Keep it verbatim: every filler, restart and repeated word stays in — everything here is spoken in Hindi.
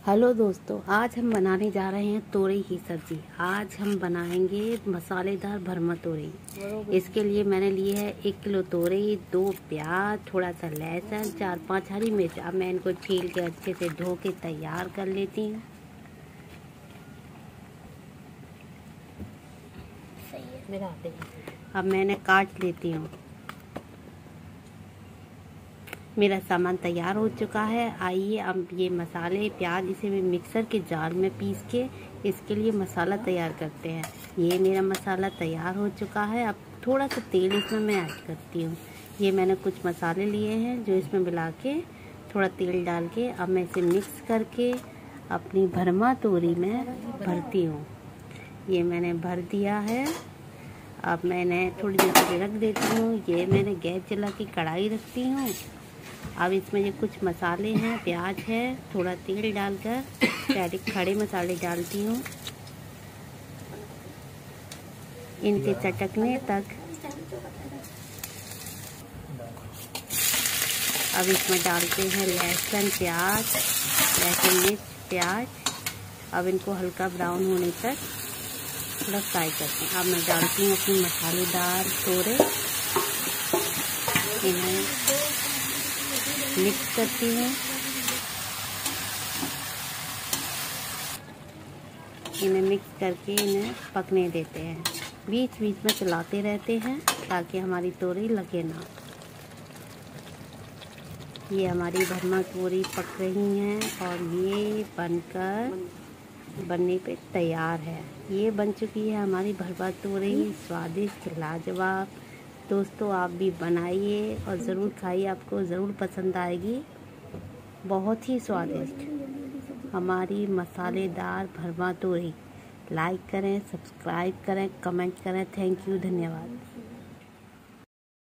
हेलो दोस्तों, आज हम बनाने जा रहे हैं तोरई की सब्जी। आज हम बनाएंगे मसालेदार भरमा तोरई। इसके लिए मैंने लिए है एक किलो तोरई, दो प्याज, थोड़ा सा लहसुन, चार पांच हरी मिर्च। अब मैं इनको छील के अच्छे से धो के तैयार कर लेती हूँ। अब मैंने काट लेती हूँ। मेरा सामान तैयार हो चुका है। आइए अब ये मसाले प्याज इसे भी मिक्सर के जार में पीस के इसके लिए मसाला तैयार करते हैं। ये मेरा मसाला तैयार हो चुका है। अब थोड़ा सा तेल इसमें मैं ऐड करती हूँ। ये मैंने कुछ मसाले लिए हैं जो इसमें मिला के थोड़ा तेल डाल के अब मैं इसे मिक्स करके अपनी भरमा तोरी में भरती हूँ। ये मैंने भर दिया है। अब मैंने थोड़ी देर के लिए रख देती हूँ। ये मैंने गैस जला के कढ़ाई रखती हूँ। अब इसमें ये कुछ मसाले हैं, प्याज है, थोड़ा तेल डालकर डायरेक्ट खड़े मसाले डालती हूँ। इनके चटकने तक अब इसमें डालते हैं लहसुन प्याज लहसुन मिर्च प्याज। अब इनको हल्का ब्राउन होने तक थोड़ा फ्राई करते हैं। अब मैं डालती हूँ अपनी मसालेदार तोरई, इन्हें मिक्स करती हूँ। इन्हें मिक्स करके इन्हें पकने देते हैं। बीच बीच में चलाते रहते हैं ताकि हमारी तोरई लगे ना। ये हमारी भरमा तोरई पक रही हैं और ये बनकर बनने पे तैयार है। ये बन चुकी है हमारी भरमा तोरई, स्वादिष्ट लाजवाब। दोस्तों, आप भी बनाइए और ज़रूर खाइए, आपको ज़रूर पसंद आएगी। बहुत ही स्वादिष्ट हमारी मसालेदार भरमा तोरई। लाइक करें, सब्सक्राइब करें, कमेंट करें। थैंक यू, धन्यवाद।